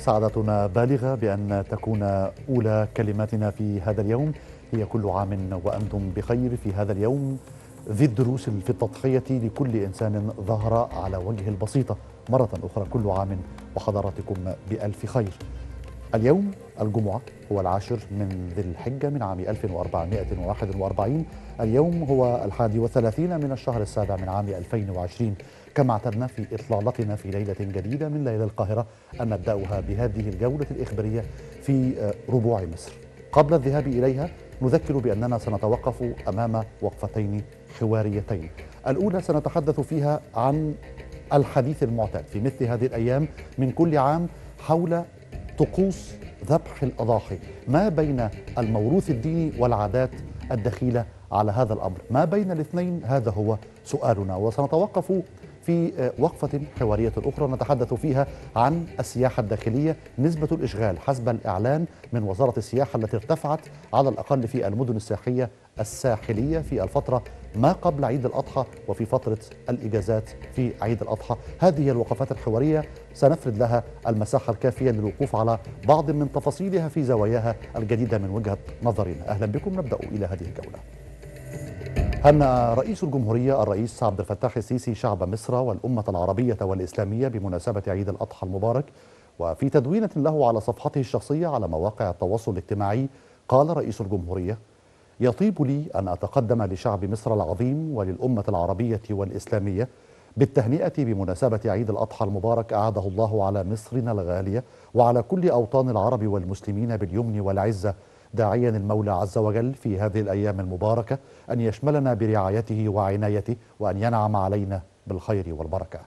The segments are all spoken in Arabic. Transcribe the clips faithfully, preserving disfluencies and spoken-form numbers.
سعادتنا بالغة بأن تكون أولى كلماتنا في هذا اليوم هي كل عام وأنتم بخير في هذا اليوم ذي الدروس في التضحية لكل إنسان ظهر على وجه البسيطة. مرة أخرى كل عام وحضراتكم بألف خير. اليوم الجمعة هو العاشر من ذي الحجة من عام ألف وأربعمائة وواحد وأربعين. اليوم هو الحادي والثلاثين من الشهر السابع من عام ألفين وعشرين. كما اعتدنا في إطلالتنا في ليلة جديدة من ليلة القاهرة أن نبدأها بهذه الجولة الإخبارية في ربوع مصر. قبل الذهاب إليها نذكر بأننا سنتوقف أمام وقفتين حواريتين. الأولى سنتحدث فيها عن الحديث المعتاد في مثل هذه الأيام من كل عام حول طقوس ذبح الأضاحي، ما بين الموروث الديني والعادات الدخيلة على هذا الأمر، ما بين الاثنين هذا هو سؤالنا. وسنتوقف في وقفة حوارية أخرى نتحدث فيها عن السياحة الداخلية، نسبة الإشغال حسب الإعلان من وزارة السياحة التي ارتفعت على الأقل في المدن السياحية الساحلية في الفترة ما قبل عيد الأضحى وفي فترة الإجازات في عيد الأضحى. هذه الوقفات الحوارية سنفرد لها المساحة الكافية للوقوف على بعض من تفاصيلها في زواياها الجديدة من وجهة نظرنا. أهلا بكم. نبدأ إلى هذه الجولة. هنأ رئيس الجمهورية الرئيس عبد الفتاح السيسي شعب مصر والأمة العربية والإسلامية بمناسبة عيد الأضحى المبارك. وفي تدوينة له على صفحته الشخصية على مواقع التواصل الاجتماعي قال رئيس الجمهورية: يطيب لي أن أتقدم لشعب مصر العظيم وللأمة العربية والإسلامية بالتهنئة بمناسبة عيد الأضحى المبارك أعاده الله على مصرنا الغالية وعلى كل أوطان العرب والمسلمين باليمن والعزة، داعيا المولى عز وجل في هذه الأيام المباركة أن يشملنا برعايته وعنايته وأن ينعم علينا بالخير والبركة.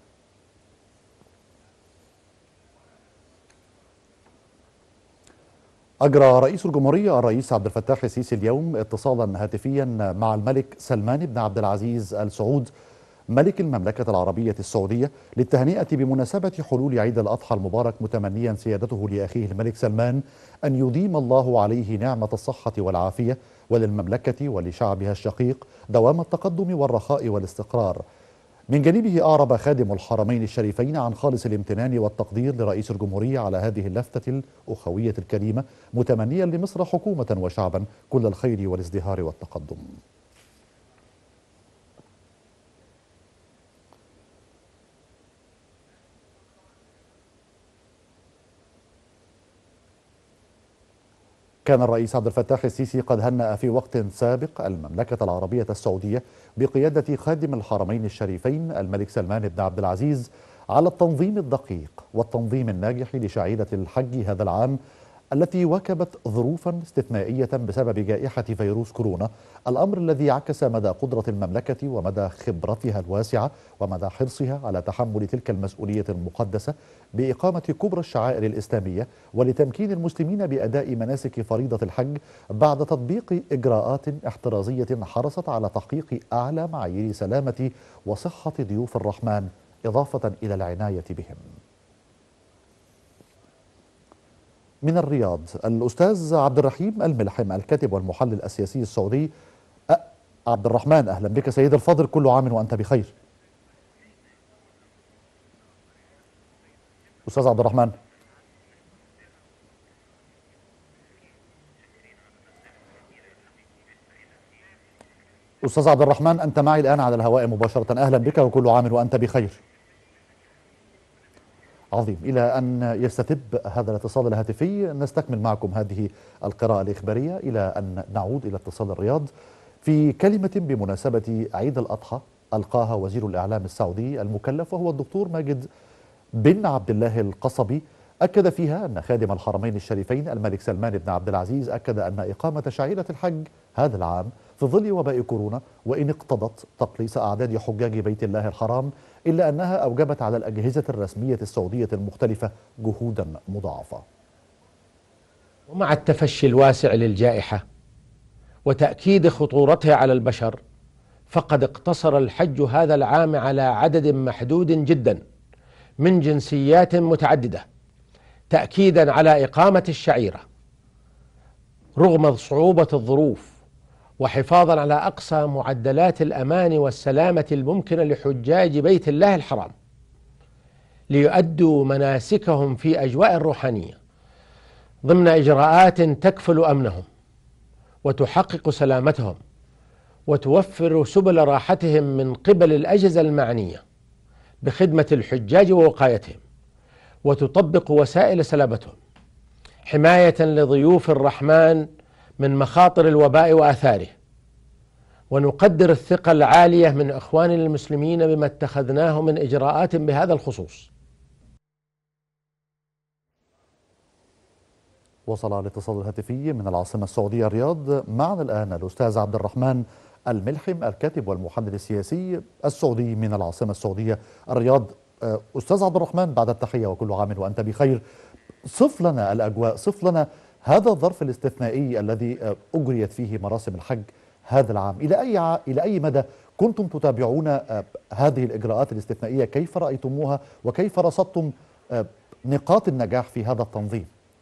أجرى رئيس الجمهورية الرئيس عبد الفتاح السيسي اليوم اتصالا هاتفيا مع الملك سلمان بن عبد العزيز آل سعود ملك المملكة العربية السعودية للتهنئة بمناسبة حلول عيد الأضحى المبارك، متمنيا سيادته لأخيه الملك سلمان أن يديم الله عليه نعمة الصحة والعافية وللمملكة ولشعبها الشقيق دوام التقدم والرخاء والاستقرار. من جانبه أعرب خادم الحرمين الشريفين عن خالص الامتنان والتقدير لرئيس الجمهورية على هذه اللفتة الأخوية الكريمة، متمنيا لمصر حكومة وشعبا كل الخير والازدهار والتقدم. كان الرئيس عبد الفتاح السيسي قد هنأ في وقت سابق المملكة العربية السعودية بقيادة خادم الحرمين الشريفين الملك سلمان بن عبد العزيز على التنظيم الدقيق والتنظيم الناجح لشعيرة الحج هذا العام، التي واكبت ظروفا استثنائية بسبب جائحة فيروس كورونا، الأمر الذي عكس مدى قدرة المملكة ومدى خبرتها الواسعة ومدى حرصها على تحمل تلك المسؤولية المقدسة بإقامة كبرى الشعائر الإسلامية ولتمكين المسلمين بأداء مناسك فريضة الحج بعد تطبيق إجراءات احترازية حرصت على تحقيق أعلى معايير سلامة وصحة ضيوف الرحمن إضافة إلى العناية بهم. من الرياض الأستاذ عبد الرحيم الملحم الكاتب والمحلل السياسي السعودي. أه عبد الرحمن، أهلا بك سيد الفاضل، كل عام وأنت بخير. أستاذ عبد الرحمن. أستاذ عبد الرحمن، أنت معي الآن على الهواء مباشرة، أهلا بك وكل عام وأنت بخير. عظيم. إلى أن يستتب هذا الاتصال الهاتفي نستكمل معكم هذه القراءة الإخبارية إلى أن نعود إلى اتصال الرياض. في كلمة بمناسبة عيد الأضحى ألقاها وزير الإعلام السعودي المكلف وهو الدكتور ماجد بن عبد الله القصبي، أكد فيها أن خادم الحرمين الشريفين الملك سلمان بن عبد العزيز أكد أن إقامة شعيرة الحج هذا العام في ظل وباء كورونا وإن اقتضت تقليص أعداد حجاج بيت الله الحرام إلا أنها أوجبت على الأجهزة الرسمية السعودية المختلفة جهودا مضاعفة. ومع التفشي الواسع للجائحة وتأكيد خطورتها على البشر، فقد اقتصر الحج هذا العام على عدد محدود جدا من جنسيات متعددة، تأكيدا على إقامة الشعيرة رغم صعوبة الظروف، وحفاظا على أقصى معدلات الأمان والسلامة الممكنة لحجاج بيت الله الحرام. ليؤدوا مناسكهم في أجواء روحانية ضمن إجراءات تكفل أمنهم وتحقق سلامتهم وتوفر سبل راحتهم من قبل الأجهزة المعنية بخدمة الحجاج ووقايتهم، وتطبق وسائل سلامتهم حماية لضيوف الرحمن من مخاطر الوباء وآثاره. ونقدر الثقة العالية من إخواننا المسلمين بما اتخذناه من إجراءات بهذا الخصوص. وصل الاتصال الهاتفي من العاصمة السعودية الرياض. معنا الآن الأستاذ عبد الرحمن الملحم الكاتب والمحلل السياسي السعودي من العاصمة السعودية الرياض. أستاذ عبد الرحمن، بعد التحية وكل عام وأنت بخير، صف لنا الأجواء، صف لنا هذا الظرف الاستثنائي الذي أجريت فيه مراسم الحج هذا العام. إلى أي ع... إلى أي مدى كنتم تتابعون هذه الإجراءات الاستثنائية؟ كيف رأيتموها وكيف رصدتم نقاط النجاح في هذا التنظيم؟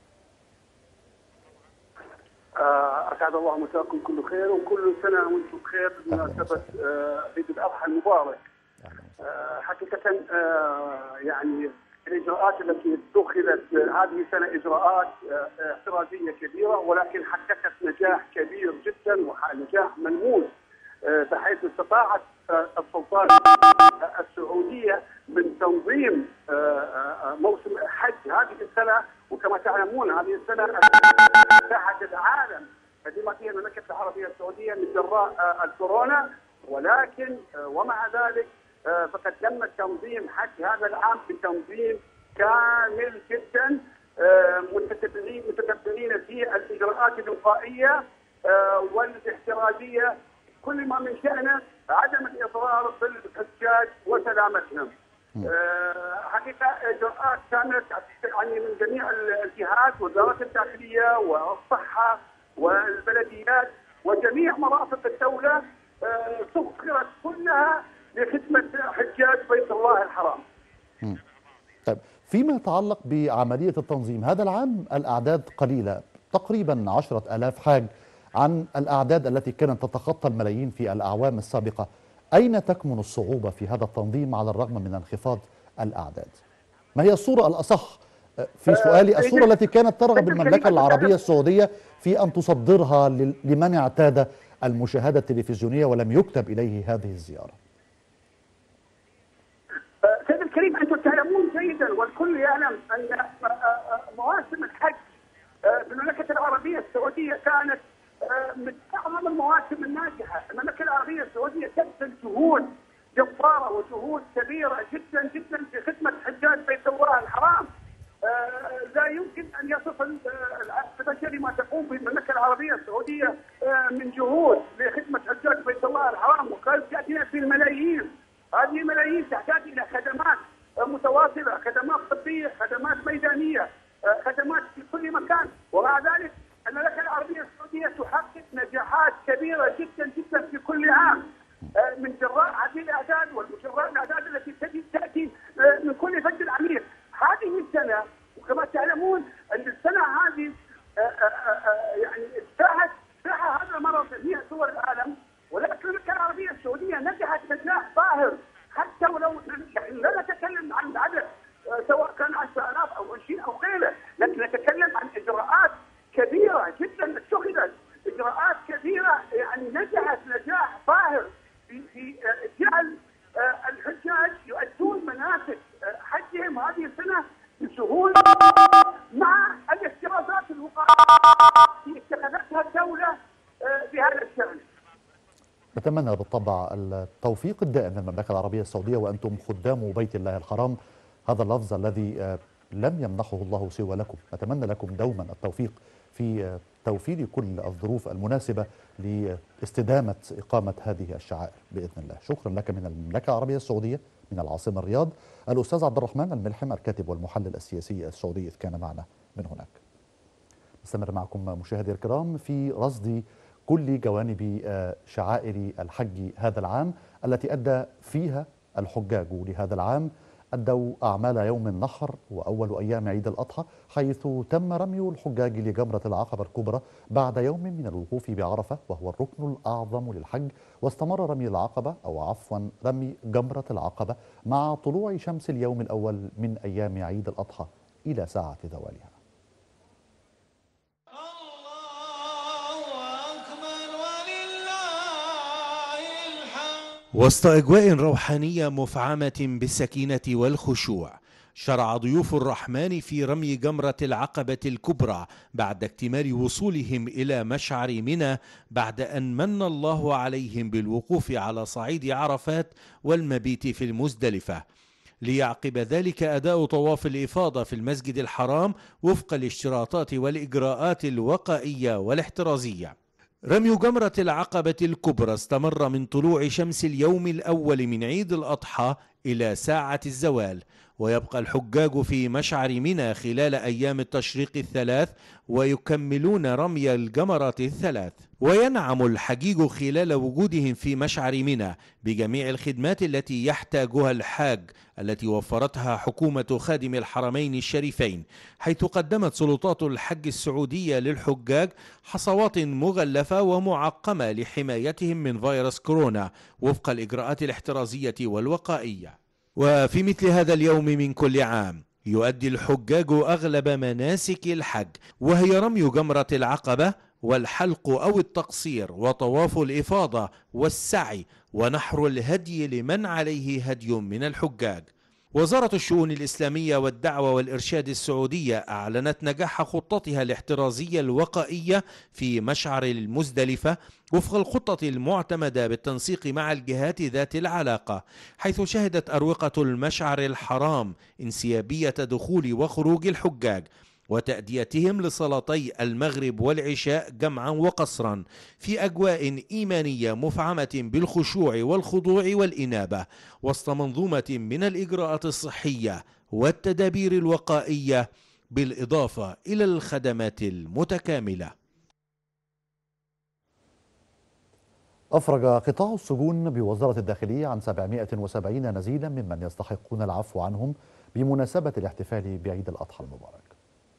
أسعد الله مساكم كل خير، وكل سنة وأنتم بخير بمناسبة عيد الأضحى المبارك. حقيقة يعني الإجراءات التي اتخذت هذه السنة إجراءات احترازية كبيرة، ولكن حققت نجاح كبير جدا ونجاح ملموس، بحيث استطاعت السلطات السعودية من تنظيم موسم الحج هذه السنة. وكما تعلمون هذه السنة ابتعد العالم بما فيها المملكة العربية السعودية من جراء الكورونا، ولكن ومع ذلك فقد تم تنظيم حج هذا العام بتنظيم كامل جدا، متتبعين متتبعين في الاجراءات الوقائيه والاحترازيه، كل ما من شأنه عدم الاضرار بالحجاج وسلامتهم. حقيقه اجراءات كانت يعني من جميع الجهات، وزاره الداخليه والصحه والبلديات وجميع مرافق الدوله سخرت كلها لخدمة حجاج بيت الله الحرام. طيب، فيما يتعلق بعملية التنظيم هذا العام الأعداد قليلة، تقريبا عشرة آلاف حاج عن الأعداد التي كانت تتخطى الملايين في الأعوام السابقة. أين تكمن الصعوبة في هذا التنظيم على الرغم من انخفاض الأعداد؟ ما هي الصورة الأصح في سؤالي، الصورة التي كانت ترغب المملكة العربية السعودية في أن تصدرها لمن اعتاد المشاهدة التلفزيونية ولم يكتب إليه هذه الزيارة؟ سيد الكريم، أنتم تعلمون جيدا والكل يعلم أن مواسم الحج في المملكة العربية السعودية كانت من أعظم المواسم الناجحة. المملكة العربية السعودية تبذل جهود جبارة وجهود كبيرة جدا جدا في خدمة حجاج بيت الله الحرام. لا يمكن أن يصف العبد البشري ما تقوم به المملكة العربية السعودية من جهود لخدمة حجاج بيت الله الحرام، وقد تأتينا في الملايين. هذه الملايين تحتاج إلى خدمات متواصلة، خدمات طبية، خدمات ميدانية، خدمات في كل مكان. ومع ذلك المملكة العربية السعودية تحقق نجاحات كبيرة جدا جدا في كل عام من جراء هذه الأعداد والمجراء الأعداد التي تأتي من كل فج عميق. هذه السنة وكما تعلمون أن السنة هذه يعني اجتاحت اجتاح هذا المرض في جميع دول العالم، ولكن المملكة العربية السعودية نجحت نجاح باهر، حتى ولو يعني لا نتكلم عن عدد سواء كان عشرة آلاف أو عشرين أو غيره، لكن نتكلم عن إجراءات كبيرة جدا اتخذت، إجراءات كبيرة يعني نجحت نجاح باهر في في جعل الحجاج يؤدون مناسك حجهم هذه السنة بسهولة مع الاحترازات الوقائية التي اتخذتها الدولة في هذا الشأن. نتمنى بالطبع التوفيق الدائم للمملكة العربية السعودية وأنتم خدام بيت الله الحرام، هذا اللفظ الذي لم يمنحه الله سوى لكم. نتمنى لكم دوما التوفيق في توفير كل الظروف المناسبة لاستدامة إقامة هذه الشعائر بإذن الله. شكرا لك من المملكة العربية السعودية من العاصمة الرياض الأستاذ عبد الرحمن الملحم الكاتب والمحلل السياسي السعودي، إذ كان معنا من هناك. نستمر معكم مشاهدي الكرام في رصد كل جوانب شعائر الحج هذا العام التي أدى فيها الحجاج لهذا العام أدوا أعمال يوم النحر وأول أيام عيد الأضحى، حيث تم رمي الحجاج لجمرة العقبة الكبرى بعد يوم من الوقوف بعرفة، وهو الركن الأعظم للحج. واستمر رمي العقبة أو عفوا رمي جمرة العقبة مع طلوع شمس اليوم الأول من أيام عيد الأضحى إلى ساعة زوالها. وسط أجواء روحانية مفعمة بالسكينة والخشوع، شرع ضيوف الرحمن في رمي جمرة العقبة الكبرى بعد اكتمال وصولهم إلى مشعر منى، بعد أن من الله عليهم بالوقوف على صعيد عرفات والمبيت في المزدلفة، ليعقب ذلك أداء طواف الإفاضة في المسجد الحرام وفق الاشتراطات والإجراءات الوقائية والاحترازية. رمي جمرة العقبة الكبرى استمر من طلوع شمس اليوم الأول من عيد الأضحى إلى ساعة الزوال، ويبقى الحجاج في مشعر منى خلال أيام التشريق الثلاث ويكملون رمي الجمرات الثلاث. وينعم الحجيج خلال وجودهم في مشعر منى بجميع الخدمات التي يحتاجها الحاج التي وفرتها حكومة خادم الحرمين الشريفين، حيث قدمت سلطات الحج السعودية للحجاج حصوات مغلفة ومعقمة لحمايتهم من فيروس كورونا وفق الإجراءات الاحترازية والوقائية. وفي مثل هذا اليوم من كل عام يؤدي الحجاج أغلب مناسك الحج، وهي رمي جمرة العقبة والحلق أو التقصير وطواف الإفاضة والسعي ونحر الهدي لمن عليه هدي من الحجاج. وزارة الشؤون الإسلامية والدعوة والإرشاد السعودية أعلنت نجاح خطتها الاحترازية الوقائية في مشعر المزدلفة وفق الخطة المعتمدة بالتنسيق مع الجهات ذات العلاقة، حيث شهدت أروقة المشعر الحرام انسيابية دخول وخروج الحجاج وتأديتهم لصلاتي المغرب والعشاء جمعا وقصرا في أجواء إيمانية مفعمة بالخشوع والخضوع والإنابة، وسط منظومة من الإجراءات الصحية والتدابير الوقائية بالإضافة إلى الخدمات المتكاملة. أفرج قطاع السجون بوزارة الداخلية عن سبعمائة وسبعين نزيلا ممن يستحقون العفو عنهم بمناسبة الاحتفال بعيد الأضحى المبارك.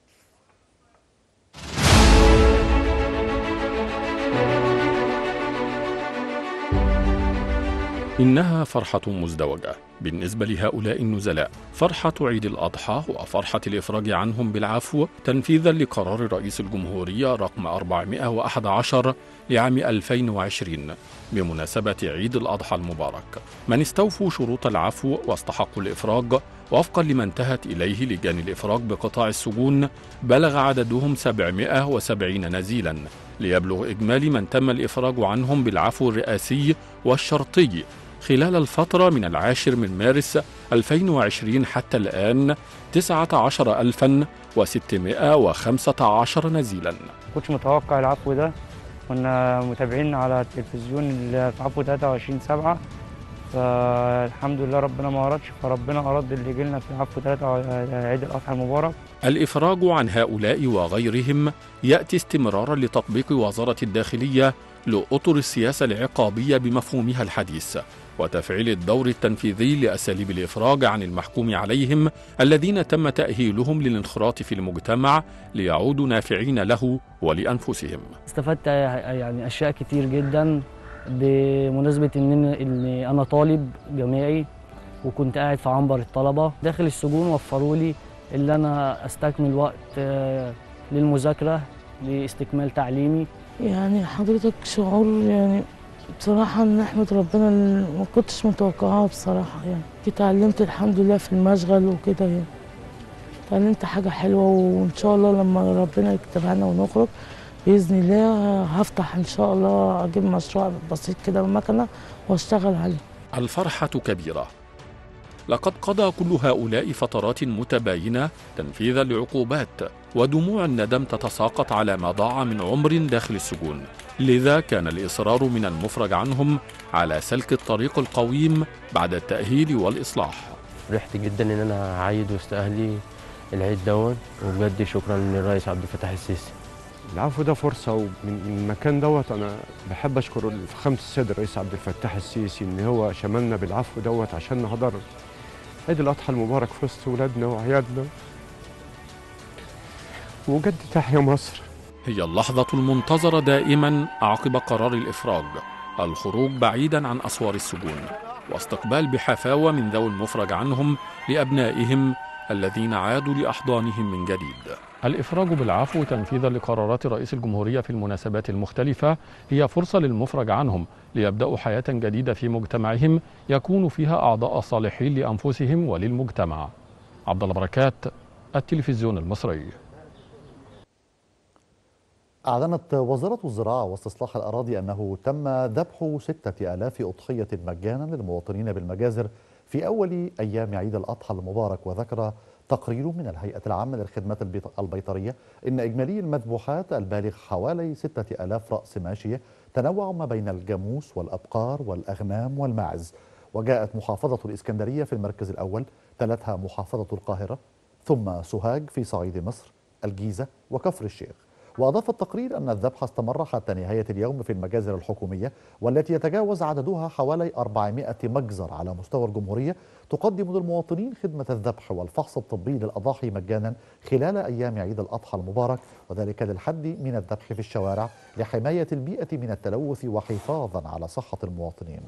إنها فرحة مزدوجة بالنسبة لهؤلاء النزلاء، فرحة عيد الأضحى وفرحة الإفراج عنهم بالعفو تنفيذا لقرار رئيس الجمهورية رقم أربعمائة وأحد عشر لعام ألفين وعشرين بمناسبة عيد الأضحى المبارك. من استوفوا شروط العفو واستحقوا الإفراج وفقا لما انتهت إليه لجان الإفراج بقطاع السجون بلغ عددهم سبعمائة وسبعين نزيلا، ليبلغ إجمالي من تم الإفراج عنهم بالعفو الرئاسي والشرطي خلال الفترة من العاشر من مارس ألفين وعشرين حتى الآن تسعة عشر ألفا وستمائة وخمسة عشر نزيلا. كنتش متوقع العفو ده، كنا متابعين على التلفزيون العفو ثلاثة وعشرين سبعة، فالحمد لله ربنا ما أردش، فربنا أراد اللي جيلنا في العفو ثلاثة عيد الأضحى المبارك. الإفراج عن هؤلاء وغيرهم يأتي استمرارا لتطبيق وزارة الداخلية لأطر السياسة العقابية بمفهومها الحديث، وتفعيل الدور التنفيذي لأساليب الإفراج عن المحكوم عليهم الذين تم تأهيلهم للانخراط في المجتمع ليعودوا نافعين له ولأنفسهم. استفدت يعني أشياء كتير جدا بمناسبة إن أنا طالب جامعي وكنت قاعد في عنبر الطلبة داخل السجون، وفروا لي اللي أنا أستكمل وقت للمذاكرة لاستكمال تعليمي. يعني حضرتك شعور يعني بصراحة نحمد ربنا اللي ما كنتش متوقعها بصراحة، يعني اتعلمت الحمد لله في المشغل وكده، يعني اتعلمت حاجة حلوة، وإن شاء الله لما ربنا يكتبها لنا ونخرج بإذن الله هفتح إن شاء الله أجيب مشروع بسيط كده بمكنة واشتغل عليه. الفرحة كبيرة، لقد قضى كل هؤلاء فترات متباينة تنفيذا لعقوبات، ودموع الندم تتساقط على ما ضاع من عمر داخل السجون، لذا كان الإصرار من المفرج عنهم على سلك الطريق القويم بعد التأهيل والإصلاح. فرحت جدا إن أنا عايد وسط أهلي العيد دون، وبجد شكرا للرئيس عبد الفتاح السيسي. العفو ده فرصة، ومن المكان دوت أنا بحب أشكر فخامة السيد الرئيس عبد الفتاح السيسي إن هو شملنا بالعفو دوت عشان نقدر عيد الأضحى المبارك في وسط ولادنا وعيالنا، وجد تحيا مصر. هي اللحظة المنتظرة دائما عقب قرار الإفراج، الخروج بعيدا عن أسوار السجون، واستقبال بحفاوة من ذوي المفرج عنهم لأبنائهم الذين عادوا لأحضانهم من جديد. الإفراج بالعفو تنفيذا لقرارات رئيس الجمهورية في المناسبات المختلفة هي فرصة للمفرج عنهم ليبدأوا حياة جديدة في مجتمعهم يكونوا فيها أعضاء صالحين لأنفسهم وللمجتمع. عبد الله بركات، التلفزيون المصري. أعلنت وزارة الزراعة واستصلاح الأراضي أنه تم ذبح ستة آلاف أضحية مجانا للمواطنين بالمجازر في أول أيام عيد الأضحى المبارك. وذكر تقرير من الهيئة العامة للخدمات البيطرية إن إجمالي المذبوحات البالغ حوالي ستة آلاف رأس ماشية تنوع ما بين الجاموس والأبقار والأغنام والماعز. وجاءت محافظة الإسكندرية في المركز الأول، تلتها محافظة القاهرة، ثم سوهاج في صعيد مصر، الجيزة وكفر الشيخ. وأضاف التقرير أن الذبح استمر حتى نهاية اليوم في المجازر الحكومية، والتي يتجاوز عددها حوالي أربعمائة مجزر على مستوى الجمهورية، تقدم للمواطنين خدمة الذبح والفحص الطبي للأضاحي مجانا خلال أيام عيد الأضحى المبارك، وذلك للحد من الذبح في الشوارع لحماية البيئة من التلوث وحفاظا على صحة المواطنين.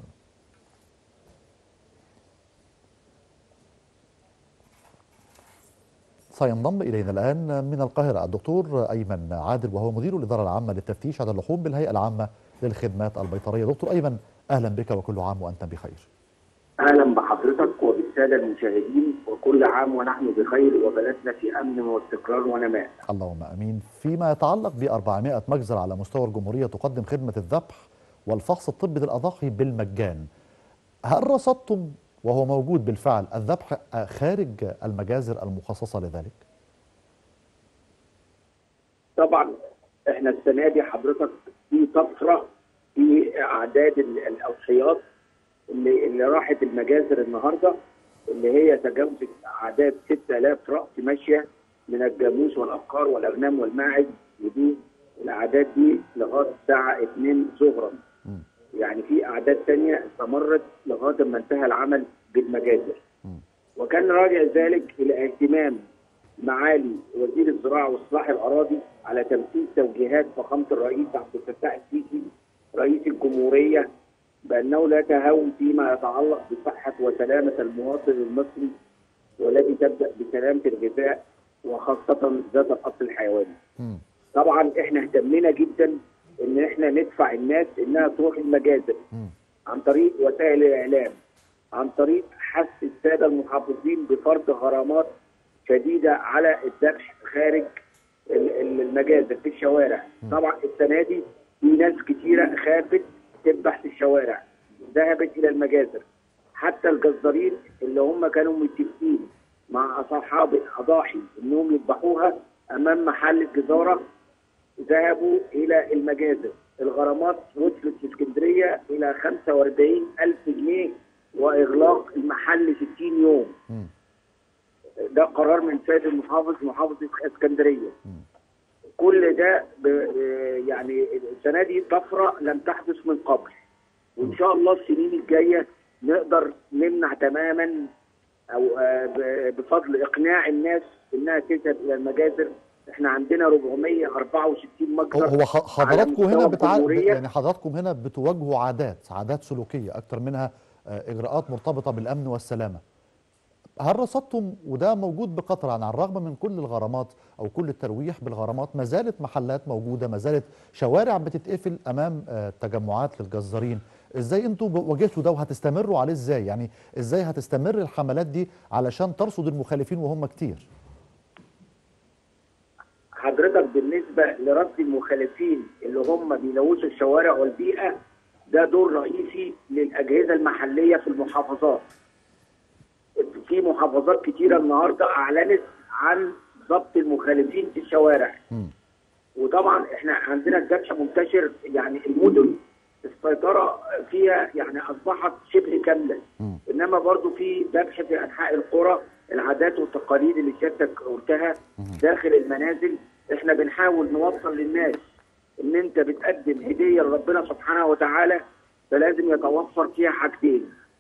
سينضم إلينا الآن من القاهرة الدكتور أيمن عادل، وهو مدير الإدارة العامة للتفتيش على اللحوم بالهيئة العامة للخدمات البيطرية. دكتور أيمن، أهلا بك وكل عام وأنت بخير. أهلا بحضرتك وبالسادة المشاهدين، وكل عام ونحن بخير وبلدنا في أمن واستقرار ونماء. اللهم أمين. فيما يتعلق ب أربعمائة مجزر على مستوى الجمهورية تقدم خدمة الذبح والفحص الطبي للأضاحي بالمجان، هل رصدتم وهو موجود بالفعل الذبح خارج المجازر المخصصة لذلك؟ طبعا احنا السنة دي حضرتك في طفرة في أعداد الأضحيات اللي, اللي راحت المجازر النهاردة، اللي هي تجاوزت أعداد ستة آلاف رأس ماشية من الجاموس والأبقار والأغنام والماعز، ودي الأعداد دي لغاية الساعة اتنين ظهرا. يعني في أعداد تانية استمرت لغاية ما انتهى العمل بالمجازر. وكان راجع ذلك إلى اهتمام معالي وزير الزراعة وإصلاح الأراضي على تنفيذ توجيهات فخامة الرئيس عبد الفتاح السيسي رئيس الجمهورية بأنه لا تهاون فيما يتعلق بصحة وسلامة المواطن المصري، والذي تبدأ بسلامة الغذاء وخاصة ذات الأصل الحيواني. طبعا احنا اهتمينا جدا ان احنا ندفع الناس انها تروح المجازر عن طريق وسائل الاعلام، عن طريق حث الساده المحافظين بفرض غرامات شديده على الذبح خارج المجازر في الشوارع. طبعا السنه دي في ناس كثيره خافت تذبح في الشوارع، ذهبت الى المجازر. حتى الجزارين اللي هم كانوا متفقين مع اصحاب الاضاحي انهم يذبحوها امام محل الجزاره ذهبوا الى المجازر. الغرامات وصلت في اسكندريه الى خمسة وأربعين ألف جنيه واغلاق المحل ستين يوم. م. ده قرار من سيد المحافظ محافظه اسكندريه. م. كل ده يعني السنه دي طفره لم تحدث من قبل، وان شاء الله السنين الجايه نقدر نمنع تماما او بفضل اقناع الناس انها تذهب الى المجازر. احنا عندنا أربعمائة وأربعة وستين مجزر. هو حضراتكم هنا بتع... يعني حضراتكم هنا بتواجهوا عادات عادات سلوكيه اكتر منها اجراءات مرتبطه بالامن والسلامه. هل رصدتم وده موجود بقطر على الرغم من كل الغرامات او كل الترويح بالغرامات، ما زالت محلات موجوده، ما زالت شوارع بتتقفل امام تجمعات للجزارين؟ ازاي انتوا واجهتوا ده وهتستمروا عليه ازاي؟ يعني ازاي هتستمر الحملات دي علشان ترصد المخالفين وهم كتير؟ حضرتك بالنسبه لرصد المخالفين اللي هم بيلوثوا الشوارع والبيئه، ده دور رئيسي للاجهزه المحليه في المحافظات. في محافظات كتيره النهارده اعلنت عن ضبط المخالفين في الشوارع. م. وطبعا احنا عندنا الذبح منتشر، يعني المدن السيطره فيها يعني اصبحت شبه كامله. م. انما برضو في ذبح في انحاء القرى، العادات والتقاليد اللي سيادتك قلتها داخل المنازل. احنا بنحاول نوصل للناس ان انت بتقدم هديه لربنا سبحانه وتعالى، فلازم يتوفر فيها حاجتين: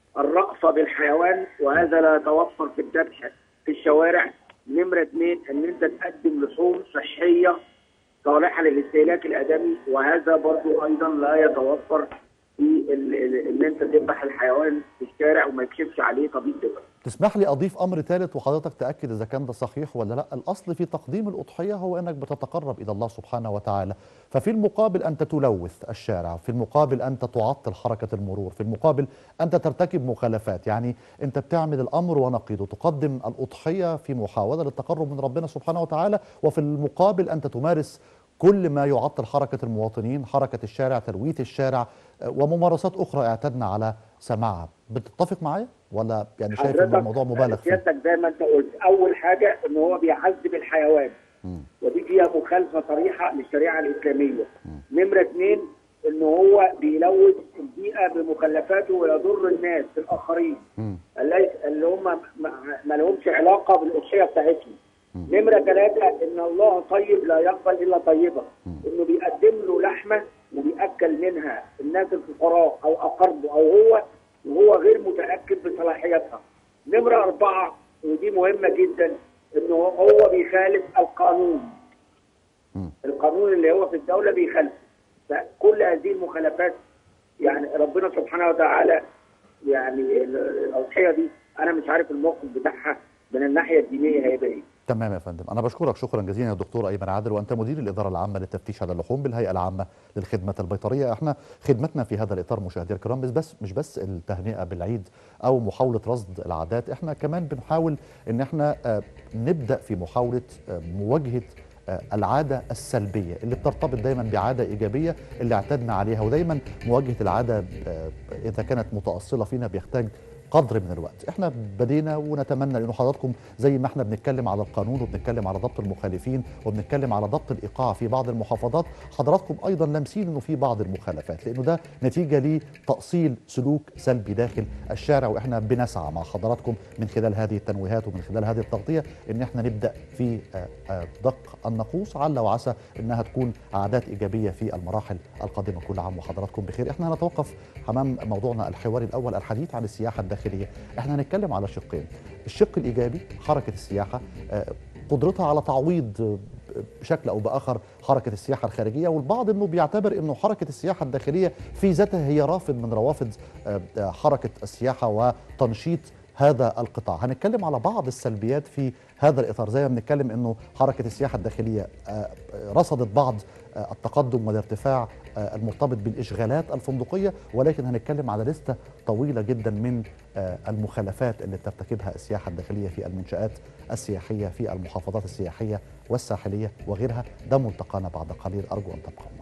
الرأفة بالحيوان، وهذا لا يتوفر في الذبح في الشوارع. نمرة اثنين ان انت تقدم لحوم صحية صالحة للاستهلاك الآدمي، وهذا برضو ايضا لا يتوفر في ان انت تذبح الحيوان في الشارع وما يكشفش عليه طبيب بيطري. تسمح لي اضيف امر ثالث وحضرتك تاكد اذا كان ده صحيح ولا لا. الاصل في تقديم الاضحيه هو انك بتتقرب الى الله سبحانه وتعالى، ففي المقابل انت تلوث الشارع، في المقابل انت تعطل حركه المرور، في المقابل انت ترتكب مخالفات. يعني انت بتعمل الامر ونقيضه، تقدم الاضحيه في محاوله للتقرب من ربنا سبحانه وتعالى، وفي المقابل انت تمارس كل ما يعطل حركه المواطنين، حركه الشارع، تلويث الشارع، وممارسات اخرى اعتدنا على سماعها. بتتفق معايا ولا يعني شايف ان الموضوع مبالغ فيه؟ سيادتك زي ما انت قلت، اول حاجه ان هو بيعذب الحيوان، م. ودي فيها مخالفه صريحه للشريعه الاسلاميه. م. نمره اثنين ان هو بيلوث البيئه بمخلفاته ويضر الناس الاخرين اللي هم ما لهمش علاقه بالاضحيه بتاعتهم. نمره ثلاثه ان الله طيب لا يقبل الا طيبه، انه بيقدم له لحمه وبيأكل منها الناس الفقراء او اقربه او هو وهو غير متأكد بصلاحيتها. نمرة أربعة ودي مهمة جدا، إنه هو بيخالف القانون. م. القانون اللي هو في الدولة بيخالفه. فكل هذه المخالفات يعني ربنا سبحانه وتعالى يعني الأضحية دي أنا مش عارف الموقف بتاعها من الناحية الدينية هيبقى إيه. تمام يا فندم، أنا بشكرك شكرا جزيلا يا دكتور أيمن عادل، وأنت مدير الإدارة العامة للتفتيش على اللحوم بالهيئة العامة للخدمات البيطرية. احنا خدمتنا في هذا الإطار مشاهدينا الكرام مش بس مش بس التهنئة بالعيد أو محاولة رصد العادات، احنا كمان بنحاول إن احنا نبدأ في محاولة مواجهة العادة السلبية اللي بترتبط دايما بعادة إيجابية اللي اعتدنا عليها، ودايما مواجهة العادة إذا كانت متأصلة فينا بيحتاج قدر من الوقت. احنا بدينا ونتمنى انه حضراتكم زي ما احنا بنتكلم على القانون وبنتكلم على ضبط المخالفين وبنتكلم على ضبط الايقاع في بعض المحافظات، حضراتكم ايضا لامسين انه في بعض المخالفات، لانه ده نتيجه لتاصيل سلوك سلبي داخل الشارع، واحنا بنسعى مع حضراتكم من خلال هذه التنويهات ومن خلال هذه التغطيه ان احنا نبدا في دق الناقوس، عل وعسى انها تكون عادات ايجابيه في المراحل القادمه. كل عام وحضراتكم بخير. احنا هنتوقف امام موضوعنا الحواري الاول الحديث عن السياحه الداخليه. احنا هنتكلم على شقين، الشق الايجابي حركه السياحه قدرتها على تعويض بشكل او باخر حركه السياحه الخارجيه، والبعض انه بيعتبر انه حركه السياحه الداخليه في ذاتها هي رافد من روافد حركه السياحه وتنشيط هذا القطاع. هنتكلم على بعض السلبيات في هذا الإطار، زي ما بنتكلم أنه حركة السياحة الداخلية رصدت بعض التقدم والارتفاع المرتبط بالإشغالات الفندقية، ولكن هنتكلم على لستة طويلة جدا من المخالفات اللي بترتكبها السياحة الداخلية في المنشآت السياحية في المحافظات السياحية والساحلية وغيرها. ده ملتقانا بعد قليل، أرجو أن تبقوا.